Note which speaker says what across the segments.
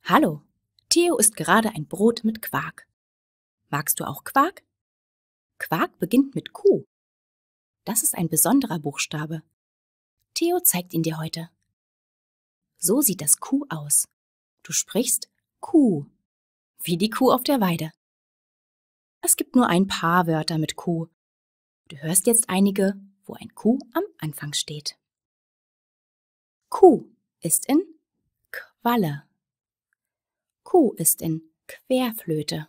Speaker 1: Hallo, Theo isst gerade ein Brot mit Quark. Magst du auch Quark? Quark beginnt mit Q. Das ist ein besonderer Buchstabe. Theo zeigt ihn dir heute. So sieht das Q aus. Du sprichst Kuh, wie die Kuh auf der Weide. Es gibt nur ein paar Wörter mit Q. Du hörst jetzt einige, wo ein Q am Anfang steht. Kuh ist in Qualle. Kuh ist in Querflöte.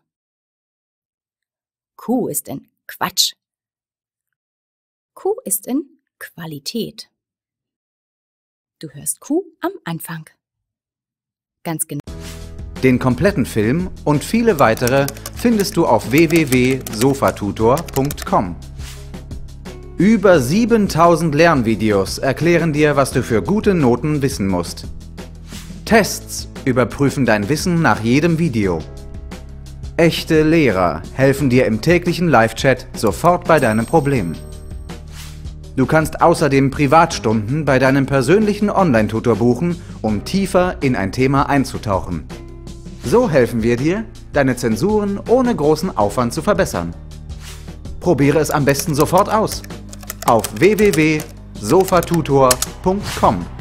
Speaker 1: Kuh ist in Quatsch. Kuh ist in Qualität. Du hörst Kuh am Anfang. Ganz genau.
Speaker 2: Den kompletten Film und viele weitere findest du auf www.sofatutor.com. Über 7000 Lernvideos erklären dir, was du für gute Noten wissen musst. Tests überprüfen dein Wissen nach jedem Video. Echte Lehrer helfen dir im täglichen Live-Chat sofort bei deinen Problemen. Du kannst außerdem Privatstunden bei deinem persönlichen Online-Tutor buchen, um tiefer in ein Thema einzutauchen. So helfen wir dir, deine Zensuren ohne großen Aufwand zu verbessern. Probiere es am besten sofort aus auf www.sofatutor.com.